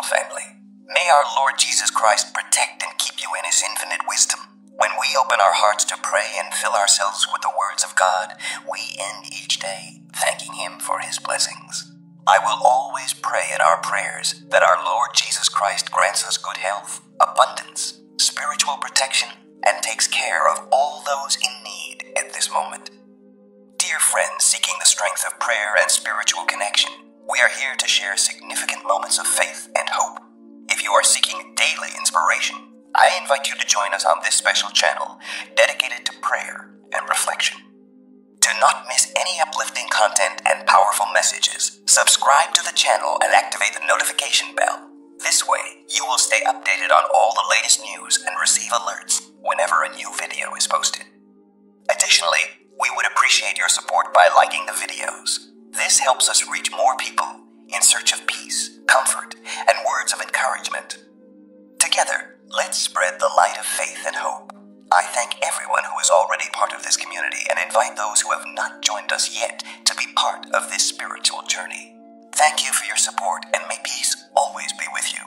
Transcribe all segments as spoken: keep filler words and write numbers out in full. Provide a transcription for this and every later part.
family. May our Lord Jesus Christ protect and keep you in His infinite wisdom. When we open our hearts to pray and fill ourselves with the words of God, we end each day thanking Him for His blessings. I will always pray in our prayers that our Lord Jesus Christ grants us good health, abundance, spiritual protection, and takes care of all those in need at this moment. Dear friends seeking the strength of prayer and spiritual connection, we are here to share significant moments of faith and hope. If you are seeking daily inspiration, I invite you to join us on this special channel dedicated to prayer and reflection. To not miss any uplifting content and powerful messages, subscribe to the channel and activate the notification bell. This way, you will stay updated on all the latest news and receive alerts whenever a new video is posted. Additionally, we would appreciate your support by liking the videos. This helps us reach more people in search of peace, comfort, and words of encouragement. Together, let's spread the light of faith and hope. I thank everyone who is already part of this community and invite those who have not joined us yet to be part of this spiritual journey. Thank you for your support, and may peace always be with you.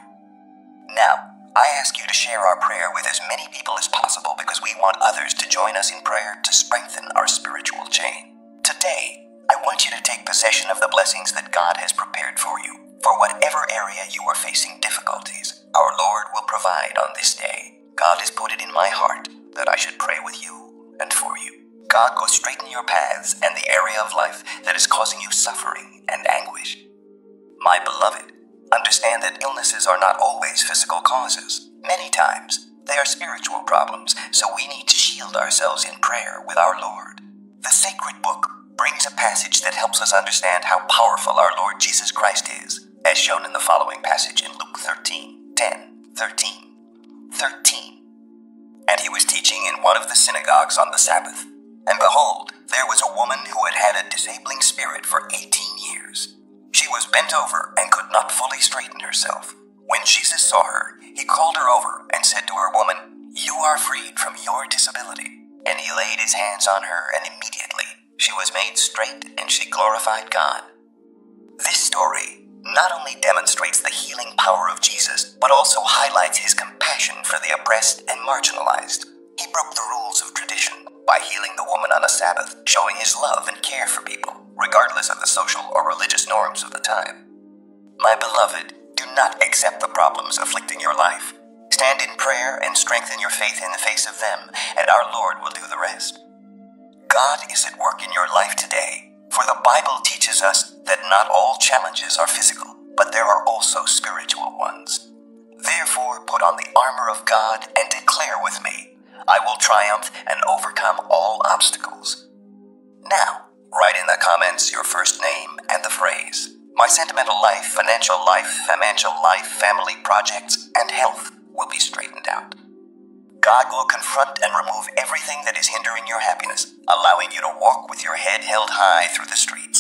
Now, I ask you to share our prayer with as many people as possible because we want others to join us in prayer to strengthen our spiritual chain. Today, I want you to take possession of the blessings that God has prepared for you. For whatever area you are facing difficulties, our Lord will provide on this day. God has put it in my heart that I should pray with you and for you. God will straighten your paths and the area of life that is causing you suffering and anguish. My beloved, understand that illnesses are not always physical causes. Many times, they are spiritual problems, so we need to shield ourselves in prayer with our Lord. The sacred book brings a passage that helps us understand how powerful our Lord Jesus Christ is, as shown in the following passage in Luke thirteen, ten, thirteen, thirteen. And he was teaching in one of the synagogues on the Sabbath. And behold, there was a woman who had had a disabling spirit for eighteen years. She was bent over and could not fully straighten herself. When Jesus saw her, he called her over and said to her, "Woman, you are freed from your disability." And he laid his hands on her, and immediately she was made straight and she glorified God. This story not only demonstrates the healing power of Jesus, but also highlights his compassion for the oppressed and marginalized. He broke the rules of tradition by healing the woman on a Sabbath, showing his love and care for people, regardless of the social or religious norms of the time. My beloved, do not accept the problems afflicting your life. Stand in prayer and strengthen your faith in the face of them, and our Lord will do the rest. God is at work in your life today, for the Bible teaches us that not all challenges are physical, but there are also spiritual ones. Therefore, put on the armor of God and declare with me, I will triumph and overcome all obstacles. Now, write in the comments your first name and the phrase, my sentimental life, financial life, financial life, family projects, and health will be straightened out. God will confront and remove everything that is hindering your happiness, allowing you to walk with your head held high through the streets.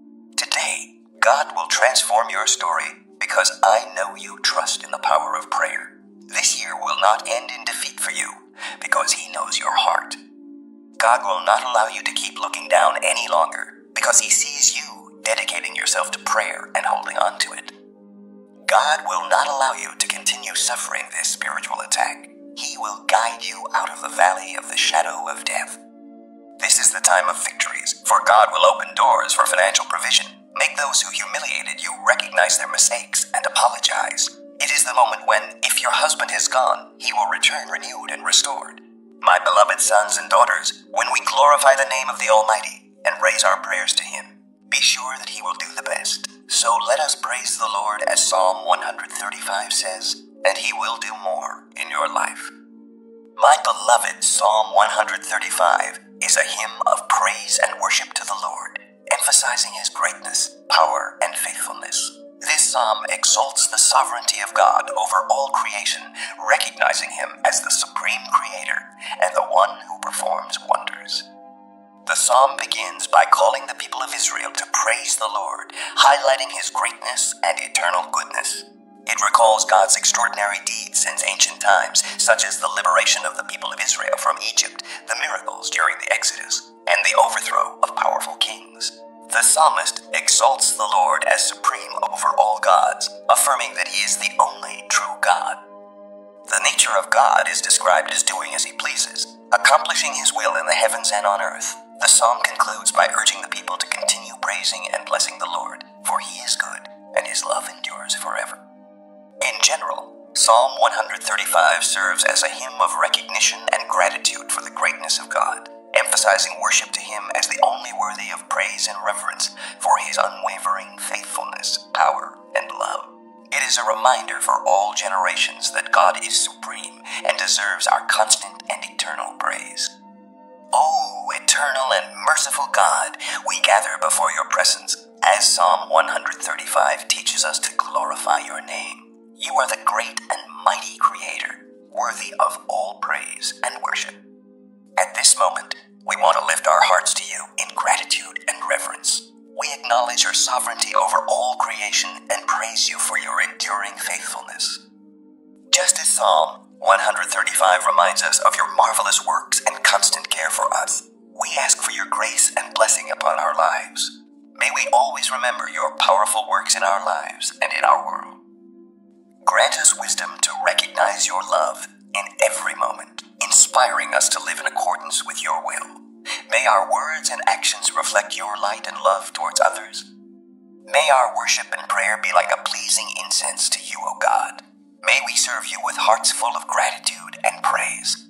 Today, God will transform your story because I know you trust in the power of prayer. This year will not end in defeat for you because He knows your heart. God will not allow you to keep looking down any longer because He sees you dedicating yourself to prayer and holding on to it. God will not allow you to continue suffering this spiritual attack. He will guide you out of the valley of the shadow of death. This is the time of victories, for God will open doors for financial provision, make those who humiliated you recognize their mistakes and apologize. It is the moment when, if your husband has gone, he will return renewed and restored. My beloved sons and daughters, when we glorify the name of the Almighty and raise our prayers to Him, be sure that He will do the best. So let us praise the Lord as Psalm one thirty-five says, and He will do more in your life. My beloved Psalm one thirty-five is a hymn of praise and worship to the Lord, emphasizing His greatness, power, and faithfulness. This psalm exalts the sovereignty of God over all creation, recognizing Him as the supreme creator and the one who performs wonders. The psalm begins by calling the people of Israel to praise the Lord, highlighting His greatness and eternal goodness. It recalls God's extraordinary deeds since ancient times, such as the liberation of the people of Israel from Egypt, the miracles during the Exodus, and the overthrow of powerful kings. The psalmist exalts the Lord as supreme over all gods, a affirming that he is the only true God. The nature of God is described as doing as he pleases, accomplishing his will in the heavens and on earth. The psalm concludes by urging the people to continue praising and blessing the Lord, for he is good, and his love endures forever. In general, Psalm one thirty-five serves as a hymn of recognition and gratitude for the greatness of God, emphasizing worship to him as the only worthy of praise and reverence for his unwavering faithfulness, power, and love. It is a reminder for all generations that God is supreme and deserves our constant and eternal praise. O eternal and merciful God, we gather before your presence, as Psalm one thirty-five teaches us to glorify your name. You are the great and mighty Creator, worthy of all praise and worship. At this moment, we want to lift our hearts to you in gratitude and reverence. We acknowledge your sovereignty over all creation and praise you for your enduring faithfulness. Just as Psalm one thirty-five reminds us of your marvelous works and constant care for us, we ask for your grace and blessing upon our lives. May we always remember your powerful works in our lives and in our world. Grant us wisdom to recognize your love in every moment, inspiring us to live in accordance with your will. May our words and actions reflect your light and love towards others. May our worship and prayer be like a pleasing incense to you, O God. May we serve you with hearts full of gratitude and praise.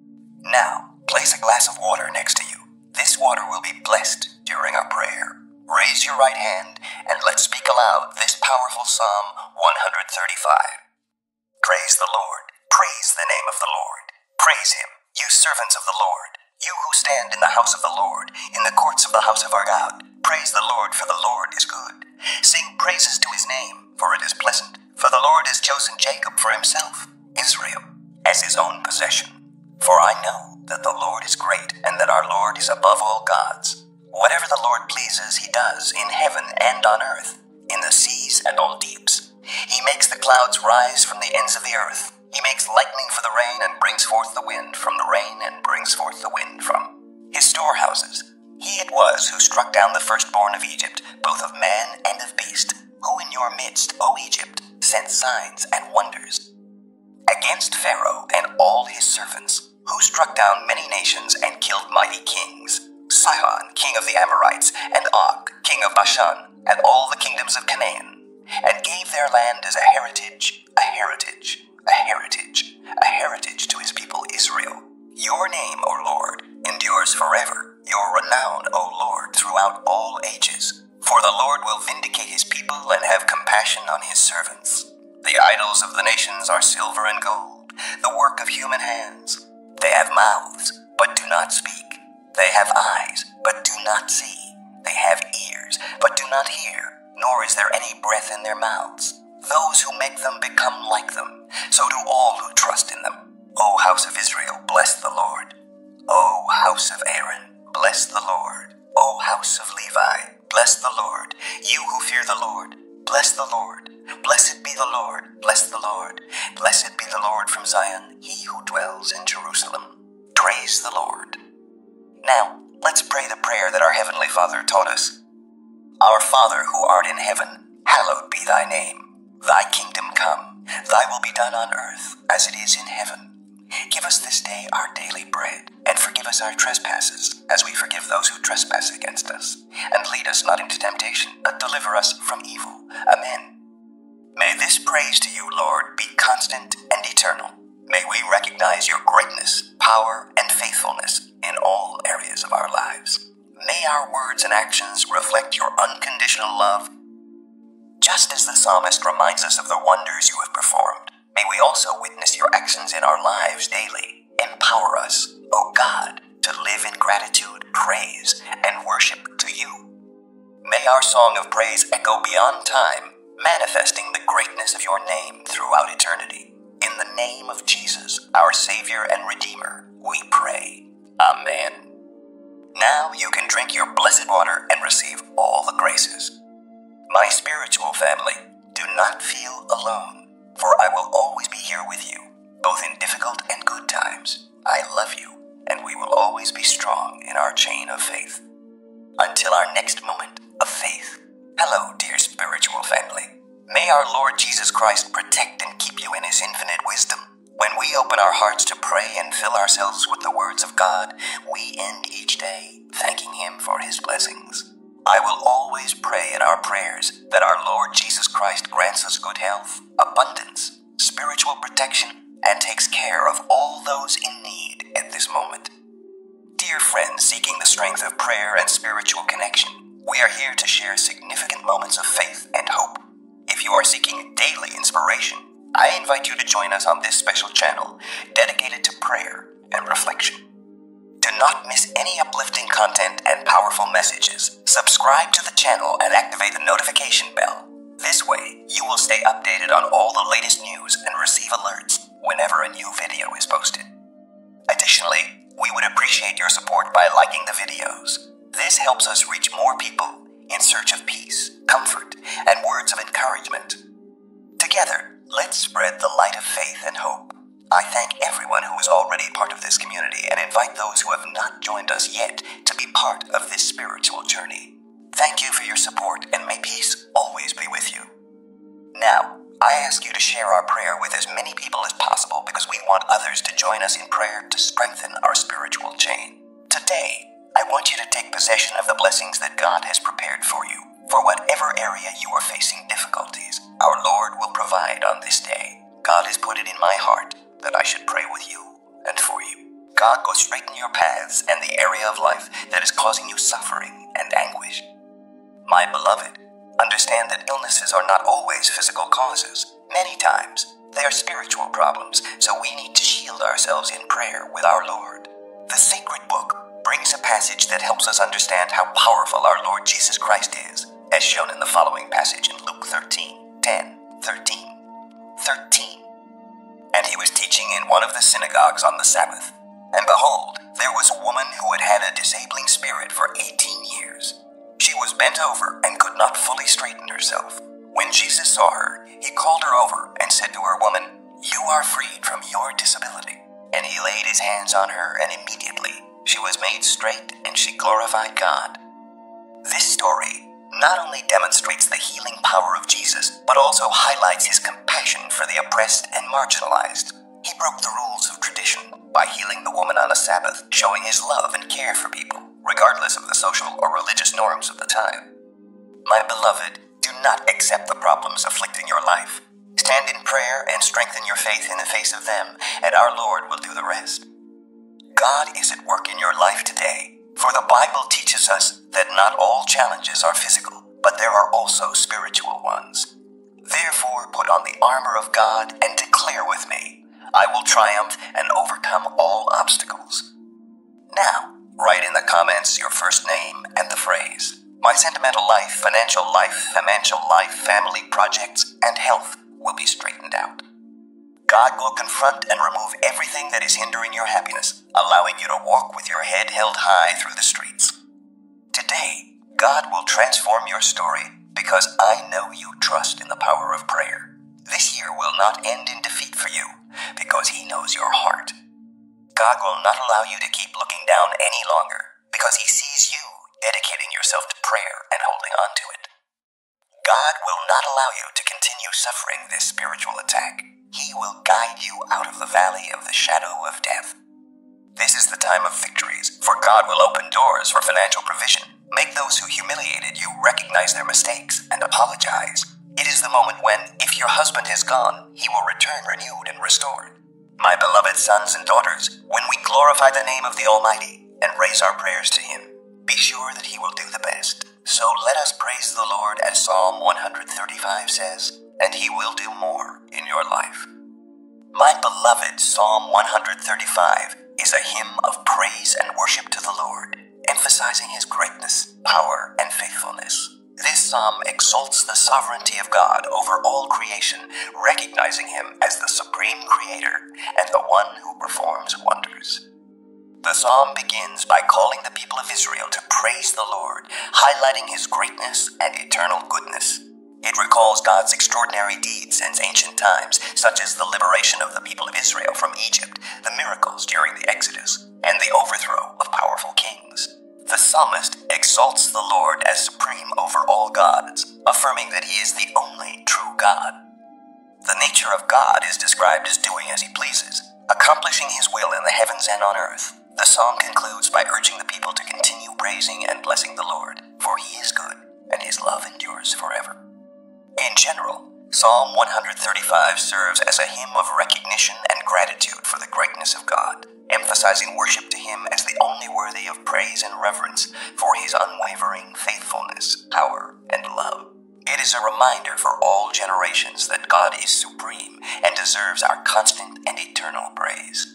Now, place a glass of water next to you. This water will be blessed during our prayer. Raise your right hand and let's speak aloud this powerful Psalm one thirty-five. Praise the Lord. Praise the name of the Lord. Praise him, you servants of the Lord. You who stand in the house of the Lord, in the courts of the house of our God. Praise the Lord, for the Lord is good. Sing praises to his name, for it is pleasant. For the Lord has chosen Jacob for himself, Israel, as his own possession. For I know that the Lord is great, and that our Lord is above all gods. Whatever the Lord pleases, he does, in heaven and on earth, in the seas and all deeps. He makes the clouds rise from the ends of the earth. He makes lightning for the rain and brings forth the wind from the rain and brings forth the wind from his storehouses. He it was who struck down the firstborn of Egypt, both of man and of beast, who in your midst, O Egypt, sent signs and wonders against Pharaoh and all his servants, who struck down many nations and killed mighty kings, Sihon, king of the Amorites, and Og, king of Bashan, and all the kingdoms of Canaan, and gave their land as a heritage, a heritage, a heritage, a heritage to his people Israel. Your name, O Lord, endures forever, your renown, O Lord, throughout all ages. For the Lord will vindicate his people and have compassion on his servants. The idols of the nations are silver and gold, the work of human hands. They have mouths, but do not speak. They have eyes, but do not see. They have ears, but do not hear, nor is there any breath in their mouths. Those who make them become like them, so do all who trust in them. O house of Israel, bless the Lord. O house of Aaron, bless the Lord. O house of Levi, bless the Lord. You who fear the Lord, bless the Lord. Blessed be the Lord, bless the Lord. Blessed be the Lord from Zion, he who dwells in Jerusalem. Praise the Lord. Now, let's pray the prayer that our Heavenly Father taught us. Our Father who art in heaven, hallowed be thy name. Thy kingdom come, thy will be done on earth as it is in heaven. Give us this day our daily bread, and forgive us our trespasses, as we forgive those who trespass against us. And lead us not into temptation, but deliver us from evil. Amen. May this praise to you, Lord, be constant and eternal. May we recognize your greatness, power, and faithfulness in all areas of our lives. May our words and actions reflect your unconditional love. Just as the psalmist reminds us of the wonders you have performed, may we also witness your actions in our lives daily. Empower us, O God, to live in gratitude, praise, and worship to you. May our song of praise echo beyond time, manifesting the greatness of your name throughout eternity. In the name of Jesus, our Savior and Redeemer, we pray. Amen. Now you can drink your blessed water and receive all the graces. My spiritual family, do not feel alone, for I will always be here with you, both in difficult and good times. I love you, and we will always be strong in our chain of faith. Until our next moment of faith. Hello, dear spiritual family. May our Lord Jesus Christ protect and keep you in his infinite wisdom. When we open our hearts to pray and fill ourselves with the words of God, we end each day thanking him for his blessings. I will always pray in our prayers that our Lord Jesus Christ grants us good health, abundance, spiritual protection, and takes care of all those in need at this moment. Dear friends seeking the strength of prayer and spiritual connection, we are here to share significant moments of faith and hope. If you are seeking daily inspiration, I invite you to join us on this special channel dedicated to prayer and reflection. Do not miss any uplifting content and powerful messages. Subscribe to the channel and activate the notification bell. This way, you will stay updated on all the latest news and receive alerts whenever a new video is posted. Additionally, we would appreciate your support by liking the videos. This helps us reach more people in search of peace, comfort, and words of encouragement. Together, let's spread the light of faith and hope. I thank everyone who is already part of this community and invite those who have not joined us yet to be part of this spiritual journey. Thank you for your support, and may peace always be with you. Now, I ask you to share our prayer with as many people as possible because we want others to join us in prayer to strengthen our spiritual chain. Today, I want you to take possession of the blessings that God has prepared for you. For whatever area you are facing difficulties, our Lord will provide on this day. God has put it in my heart that I should pray with you and for you. God will straighten your paths and the area of life that is causing you suffering and anguish. My beloved, understand that illnesses are not always physical causes. Many times, they are spiritual problems, so we need to shield ourselves in prayer with our Lord. The sacred book brings a passage that helps us understand how powerful our Lord Jesus Christ is, as shown in the following passage in Luke thirteen, ten, thirteen, thirteen. And he was teaching in one of the synagogues on the Sabbath. And behold, there was a woman who had had a disabling spirit for eighteen years. She was bent over and could not fully straighten herself. When Jesus saw her, he called her over and said to her, "Woman, you are freed from your disability." And he laid his hands on her, and immediately she was made straight, and she glorified God. This story not only demonstrates the healing power of Jesus, but also highlights his compassion for the oppressed and marginalized. He broke the rules of tradition by healing the woman on a Sabbath, showing his love and care for people, regardless of the social or religious norms of the time. My beloved, do not accept the problems afflicting your life. Stand in prayer and strengthen your faith in the face of them, and our Lord will do the rest. God is at work in your life today, for the Bible teaches us that not all challenges are physical, but there are also spiritual ones. Therefore, put on the armor of God and declare with me, "I will triumph and overcome all obstacles." Now, write in the comments your first name and the phrase, "My sentimental life, financial life, financial life, family projects, and health will be straightened out." God will confront and remove everything that is hindering your happiness, allowing you to walk with your head held high through the streets. Today, God will transform your story because I know you trust in the power of prayer. This year will not end in defeat for you because he knows your heart. God will not allow you to keep looking down any longer because he sees you dedicating yourself to prayer and holding on to it. God will not allow you to continue suffering this spiritual attack. He will guide you out of the valley of the shadow of death. This is the time of victories, for God will open doors for financial provision, make those who humiliated you recognize their mistakes and apologize. It is the moment when, if your husband has gone, he will return renewed and restored. My beloved sons and daughters, when we glorify the name of the Almighty and raise our prayers to him, be sure that he will do the best. So let us praise the Lord as Psalm one thirty-five says, and he will do more in your life. My beloved Psalm one thirty-five is a hymn of praise and worship to the Lord, emphasizing his greatness, power, and faithfulness. This psalm exalts the sovereignty of God over all creation, recognizing him as the supreme creator and the one who performs wonders. The psalm begins by calling the people of Israel to praise the Lord, highlighting his greatness and eternal goodness. It recalls God's extraordinary deeds since ancient times, such as the liberation of the people of Israel from Egypt, the miracles during the Exodus, and the overthrow of powerful kings. The psalmist exalts the Lord as supreme over all gods, affirming that he is the only true God. The nature of God is described as doing as he pleases, accomplishing his will in the heavens and on earth. The song concludes by urging the people to continue praising and blessing the Lord, for he is good, and his love endures forever. In general, Psalm one thirty-five serves as a hymn of recognition and gratitude for the greatness of God, emphasizing worship to him as the only worthy of praise and reverence for his unwavering faithfulness, power, and love. It is a reminder for all generations that God is supreme and deserves our constant and eternal praise.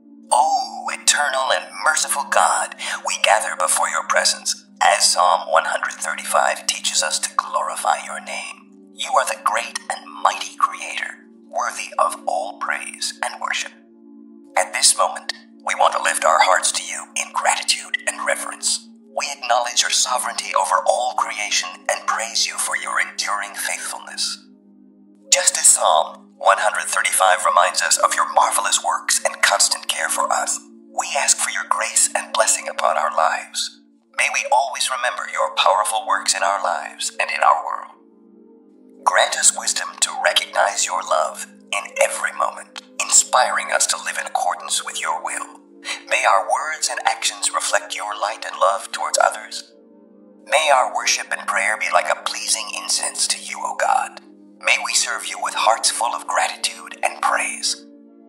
O eternal and merciful God, we gather before your presence, as Psalm one thirty-five teaches us to glorify your name. You are the great and mighty Creator, worthy of all praise and worship. At this moment, we want to lift our hearts to you in gratitude and reverence. We acknowledge your sovereignty over all creation and praise you for your enduring faithfulness. Just as Psalm one thirty-five reminds us of your marvelous works and constant care for us, we ask for your grace and blessing upon our lives. May we always remember your powerful works in our lives and in our world. Grant us wisdom to recognize your love in every moment, inspiring us to live in accordance with your will. May our words and actions reflect your light and love towards others. May our worship and prayer be like a pleasing incense to you, O God. May we serve you with hearts full of gratitude and praise.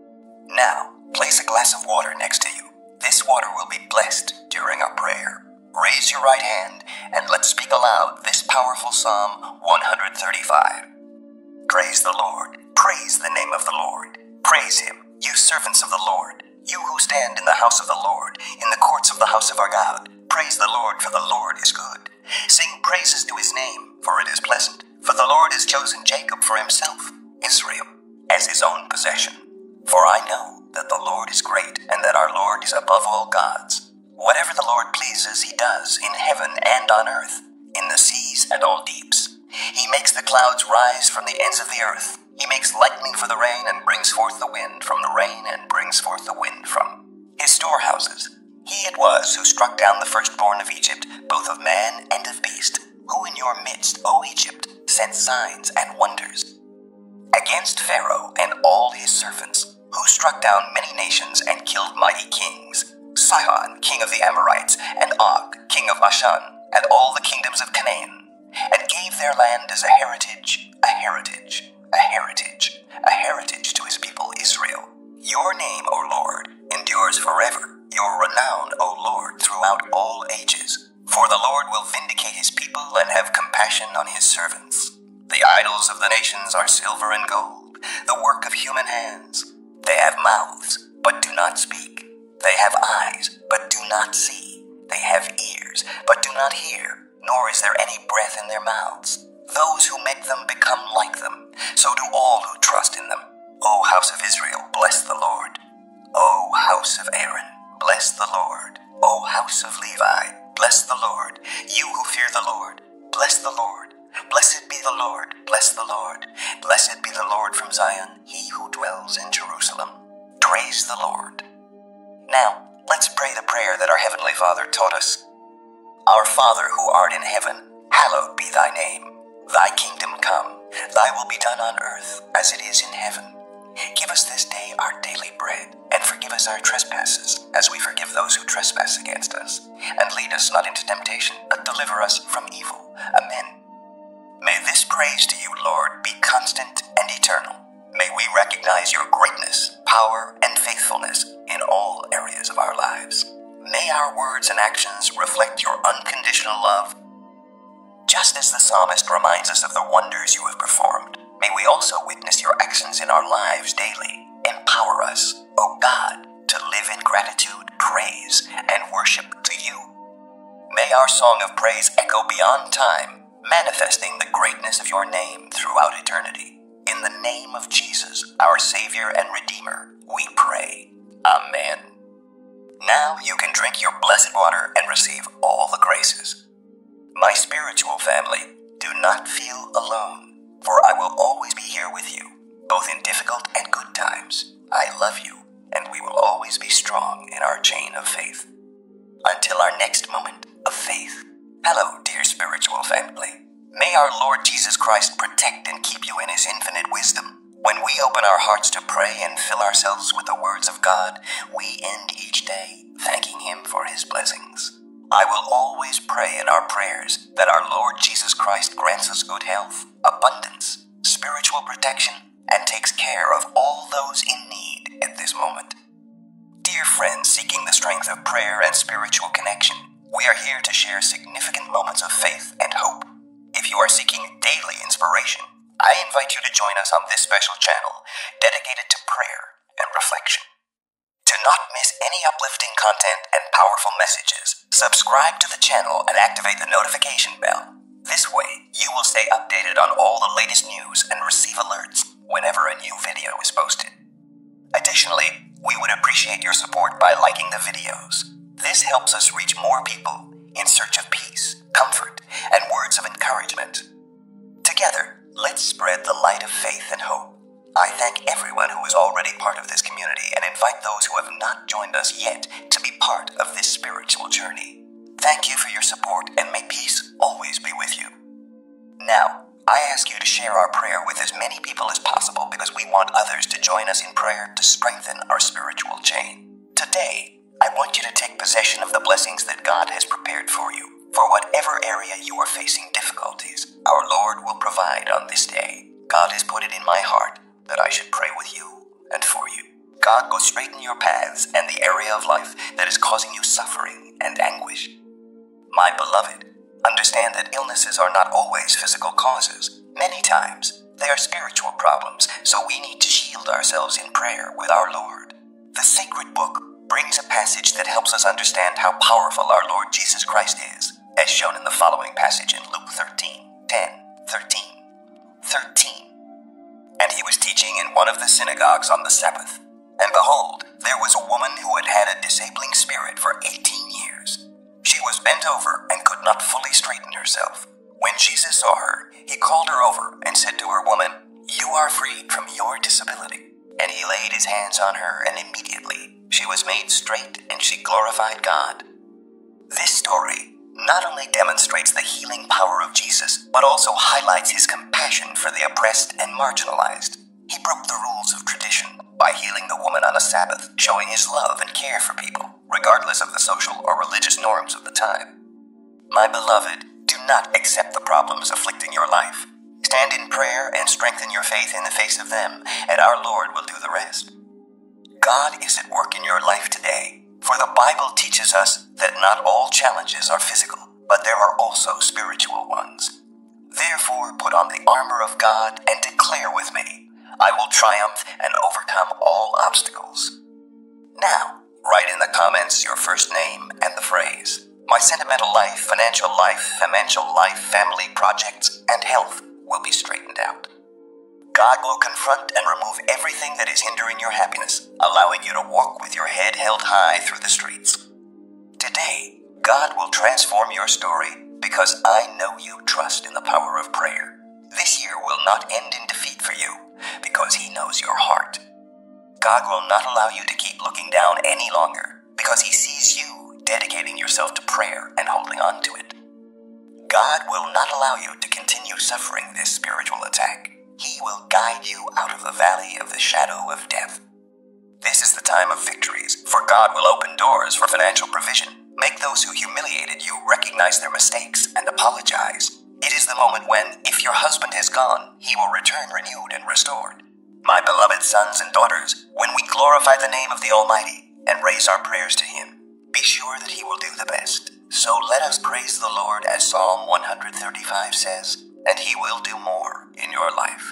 Now, place a glass of water next to you. This water will be blessed during our prayer. Raise your right hand and let's speak aloud this powerful Psalm one thirty-five. Praise the Lord. Praise the name of the Lord. Praise him, you servants of the Lord. You who stand in the house of the Lord, in the courts of the house of our God. Praise the Lord, for the Lord is good. Sing praises to his name, for it is pleasant. For the Lord has chosen Jacob for himself, Israel, as his own possession. For I know that the Lord is great, and that our Lord is above all gods. Whatever the Lord pleases, he does, in heaven and on earth, in the seas and all deeps. He makes the clouds rise from the ends of the earth. He makes lightning for the rain, and brings forth the wind from the rain, and brings forth the wind from his storehouses. He it was who struck down the firstborn of Egypt, both of man and of beast, who in your midst, O Egypt, sent signs and wonders against Pharaoh and all his servants, who struck down many nations and killed mighty kings, Sihon, king of the Amorites, and Og, king of Bashan, and all the kingdoms of Canaan, and gave their land as a heritage, a heritage, a heritage, a heritage to his people Israel. Your name, O Lord, endures forever, your renown, O Lord, throughout all ages. For the Lord will vindicate his people and have compassion on his servants. The idols of the nations are silver and gold, the work of human hands. They have mouths, but do not speak. They have eyes, but do not see. They have ears, but do not hear, nor is there any breath in their mouths. Those who make them become like them, so do all who trust in them. O house of Israel, bless the Lord. O house of Aaron, bless the Lord. O house of Levi, bless the Lord. You who fear the Lord, bless the Lord. Blessed be the Lord, bless the Lord. Blessed be the Lord from Zion, he who dwells in Jerusalem. Praise the Lord. Now, let's pray the prayer that our Heavenly Father taught us. Our Father who art in heaven, hallowed be thy name. Thy kingdom come, thy will be done on earth as it is in heaven. Give us this day our daily bread, and forgive us our trespasses, as we forgive those who trespass against us. And lead us not into temptation, but deliver us from evil. Amen. May this praise to you, Lord, be constant and eternal. May we recognize your greatness, power, and faithfulness in all areas of our lives. May our words and actions reflect your unconditional love. Just as the psalmist reminds us of the wonders you have performed, may we also witness your actions in our lives daily. Empower us, O God, to live in gratitude, praise, and worship to you. May our song of praise echo beyond time, manifesting the greatness of your name throughout eternity. In the name of Jesus, our Savior and Redeemer, we pray. Amen. Now you can drink your blessed water and receive all the graces. My spiritual family, do not feel alone, for I will always be here with you, both in difficult and good times. I love you, and we will always be strong in our chain of faith. until our next moment of faith. Hello, dear spiritual family. May our Lord Jesus Christ protect and keep you in his infinite wisdom. When we open our hearts to pray and fill ourselves with the words of God, we end each day thanking him for his blessings. I will always pray in our prayers that our Lord Jesus Christ grants us good health, abundance, spiritual protection, and takes care of all those in need at this moment. Dear friends seeking the strength of prayer and spiritual connection, we are here to share significant moments of faith and hope. If you are seeking daily inspiration, I invite you to join us on this special channel dedicated to prayer and reflection. To not miss any uplifting content and powerful messages, subscribe to the channel and activate the notification bell. This way, you will stay updated on all the latest news and receive alerts whenever a new video is posted. Additionally, we would appreciate your support by liking the videos. This helps us reach more people in search of peace, comfort, and words of encouragement. Together, let's spread the light of faith and hope. I thank everyone who is already part of this community and invite those who have not joined us yet to be part of this spiritual journey. Thank you for your support, and may peace always be with you. Now, I ask you to share our prayer with as many people as possible because we want others to join us in prayer to strengthen our spiritual chain. Today, I want you to take possession of the blessings that God has prepared for you. For whatever area you are facing difficulties, our Lord will provide on this day. God has put it in my heart that I should pray with you and for you. God will straighten your paths and the area of life that is causing you suffering and anguish. My beloved, understand that illnesses are not always physical causes. Many times, they are spiritual problems, so we need to shield ourselves in prayer with our Lord. The sacred book brings a passage that helps us understand how powerful our Lord Jesus Christ is, as shown in the following passage in Luke thirteen, ten, thirteen, thirteen. And he was teaching in one of the synagogues on the Sabbath. And behold, there was a woman who had had a disabling spirit for eighteen years. She was bent over and could not fully straighten herself. When Jesus saw her, he called her over and said to her, "Woman, you are freed from your disability." And he laid his hands on her, and immediately she was made straight, and she glorified God. This story not only demonstrates the healing power of Jesus, but also highlights his compassion for the oppressed and marginalized. He broke the rules of tradition by healing the woman on a Sabbath, showing his love and care for people, regardless of the social or religious norms of the time. My beloved, do not accept the problems afflicting your life. Stand in prayer and strengthen your faith in the face of them, and our Lord will do the rest. God is at work in your life today. For the Bible teaches us that not all challenges are physical, but there are also spiritual ones. Therefore, put on the armor of God and declare with me, "I will triumph and overcome all obstacles." Now, write in the comments your first name and the phrase, "My sentimental life, financial life, financial life, family, projects, and health will be straightened out." God will confront and remove everything that is hindering your happiness, allowing you to walk with your head held high through the streets. Today, God will transform your story because I know you trust in the power of prayer. This year will not end in defeat for you because he knows your heart. God will not allow you to keep looking down any longer because he sees you dedicating yourself to prayer and holding on to it. God will not allow you to continue suffering this spiritual attack. He will guide you out of the valley of the shadow of death. This is the time of victories, for God will open doors for financial provision, make those who humiliated you recognize their mistakes and apologize. It is the moment when, if your husband has gone, he will return renewed and restored. My beloved sons and daughters, when we glorify the name of the Almighty and raise our prayers to him, be sure that he will do the best. So let us praise the Lord as Psalm one thirty-five says, and he will do more in your life.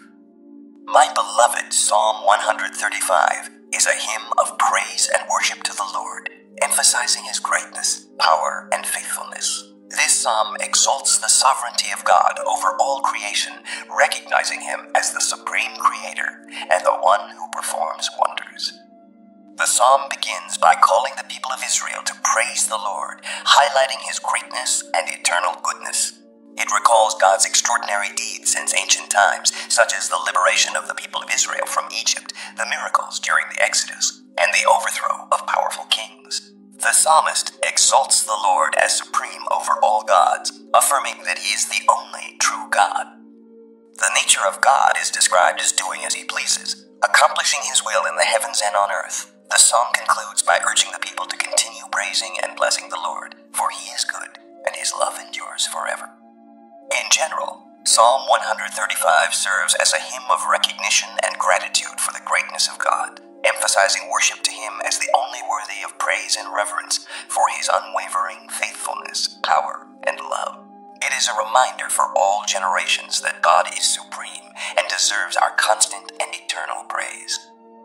My beloved Psalm one thirty-five is a hymn of praise and worship to the Lord, emphasizing his greatness, power, and faithfulness. This psalm exalts the sovereignty of God over all creation, recognizing him as the supreme creator and the one who performs wonders. The psalm begins by calling the people of Israel to praise the Lord, highlighting his greatness and eternal goodness. It recalls God's extraordinary deeds since ancient times, such as the liberation of the people of Israel from Egypt, the miracles during the Exodus, and the overthrow of powerful kings. The psalmist exalts the Lord as supreme over all gods, affirming that he is the only true God. The nature of God is described as doing as he pleases, accomplishing his will in the heavens and on earth. The psalm concludes by urging the people to continue praising and blessing the Lord, for he is good, and his love endures forever. In general, Psalm one thirty-five serves as a hymn of recognition and gratitude for the greatness of God, emphasizing worship to him as the only worthy of praise and reverence for his unwavering faithfulness, power, and love. It is a reminder for all generations that God is supreme and deserves our constant and eternal praise.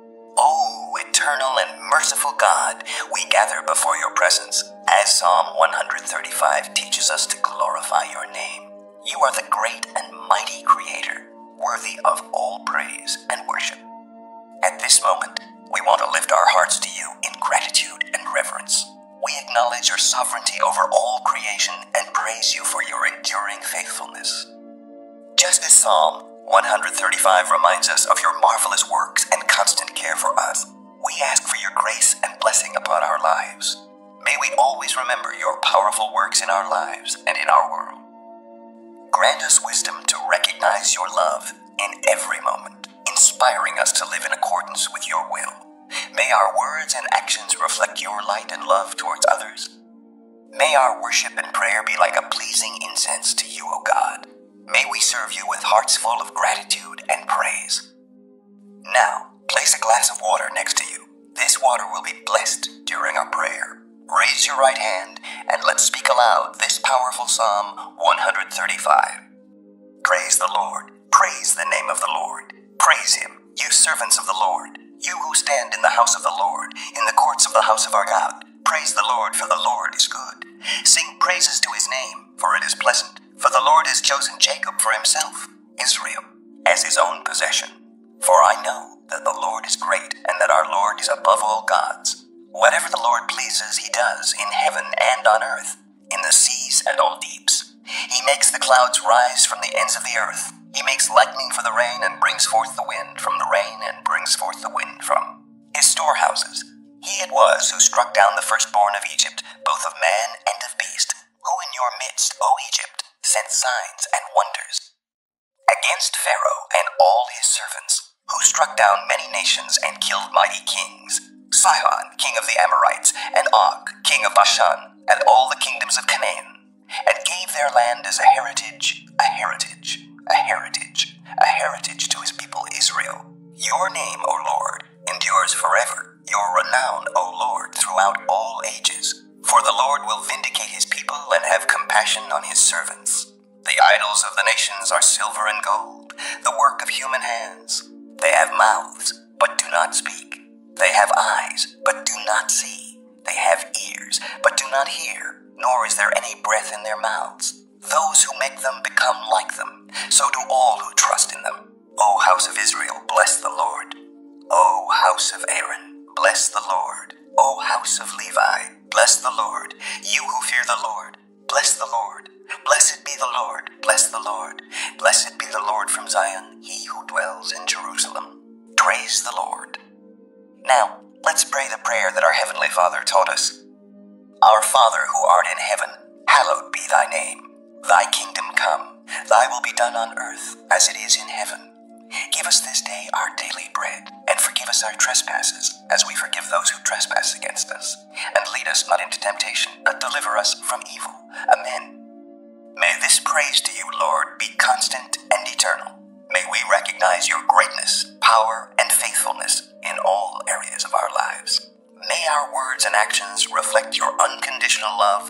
O eternal and merciful God, we gather before your presence, as Psalm one thirty-five teaches us to glorify your name. You are the great and mighty Creator, worthy of all praise and worship. At this moment, we want to lift our hearts to you in gratitude and reverence. We acknowledge your sovereignty over all creation and praise you for your enduring faithfulness. Just as Psalm one thirty-five reminds us of your marvelous works and constant care for us, we ask for your grace and blessing upon our lives. May we always remember your powerful works in our lives and in our world. Grant us wisdom to recognize your love in every moment, inspiring us to live in accordance with your will. May our words and actions reflect your light and love towards others. May our worship and prayer be like a pleasing incense to you, O God. May we serve you with hearts full of gratitude and praise. Now, place a glass of water next to you. This water will be blessed during our prayer. Raise your right hand and let's speak aloud this powerful Psalm one thirty-five. Praise the Lord. Praise the name of the Lord. Praise him, you servants of the Lord. You who stand in the house of the Lord, in the courts of the house of our God. Praise the Lord, for the Lord is good. Sing praises to his name, for it is pleasant. For the Lord has chosen Jacob for himself, Israel, as his own possession. For I know that the Lord is great, and that our Lord is above all gods. Whatever the Lord pleases, he does, in heaven and on earth, in the seas and all deeps. He makes the clouds rise from the ends of the earth. He makes lightning for the rain and brings forth the wind from the rain and brings forth the wind from his storehouses. He it was who struck down the firstborn of Egypt, both of man and of beast, who in your midst, O Egypt, sent signs and wonders against Pharaoh and all his servants, who struck down many nations and killed mighty kings, Sihon, king of the Amorites, and Og, king of Bashan, and all the kingdoms of Canaan, and gave their land as a heritage, a heritage, a heritage, a heritage to his people Israel. Your name, O Lord, endures forever, your renown, O Lord, throughout all ages. For the Lord will vindicate his people and have compassion on his servants. The idols of the nations are silver and gold, the work of human hands. They have mouths, but do not speak. They have eyes, but do not see. They have ears, but do not hear, nor is there any breath in their mouths. Those who make them become like them, so do all who trust in them. O house of Israel, bless the Lord. O house of Aaron, bless the Lord. O house of Levi, bless the Lord. You who fear the Lord, bless the Lord. Blessed be the Lord, bless the Lord. Blessed be the Lord from Zion, he who dwells in Jerusalem. Praise the Lord. Now, let's pray the prayer that our Heavenly Father taught us. Our Father who art in heaven, hallowed be thy name. Thy kingdom come, thy will be done on earth as it is in heaven. Give us this day our daily bread, and forgive us our trespasses, as we forgive those who trespass against us. And lead us not into temptation, but deliver us from evil. Amen. May this praise to you, Lord, be constant and eternal. May we recognize your greatness, power, and faithfulness in all areas of our lives. May our words and actions reflect your unconditional love.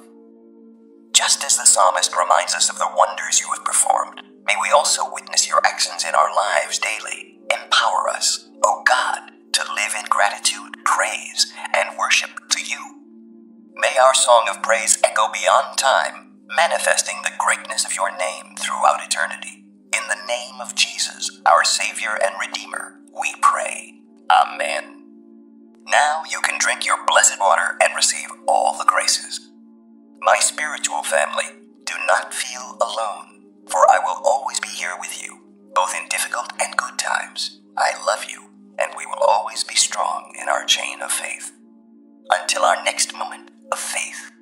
Just as the psalmist reminds us of the wonders you have performed, may we also witness your actions in our lives daily. Empower us, O God, to live in gratitude, praise, and worship to you. May our song of praise echo beyond time, manifesting the greatness of your name throughout eternity. In the name of Jesus, our Savior and Redeemer, we pray. Amen. Now you can drink your blessed water and receive all the graces. My spiritual family, do not feel alone, for I will always be here with you, both in difficult and good times. I love you, and we will always be strong in our chain of faith. Until our next moment of faith.